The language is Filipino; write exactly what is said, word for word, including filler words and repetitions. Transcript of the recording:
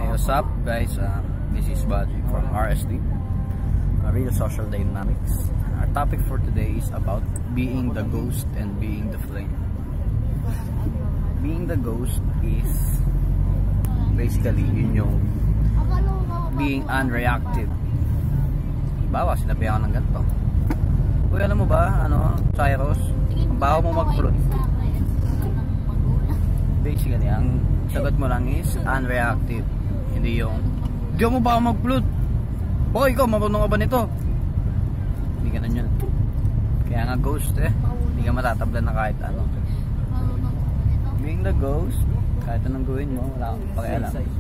What's up guys, uh, this is Baji from R S D, uh, Real Social Dynamics. Our topic for today is about being the ghost and being the flame. Being the ghost is basically yun yung being unreactive. Bawa, sinabi ako ng ganito. Uy, alam mo ba, ano, Cyrus, ang baho mo mag-float. Basically, ang sagot mo lang is unreactive. Hindi yung, di mo ba mag-float? O, ikaw, marunong ka ba nito? Hindi ganun yun. Kaya nga ghost eh. Hindi ka matatablan na kahit ano. Being the ghost, kahit anong gawin mo, wala kang pakialam.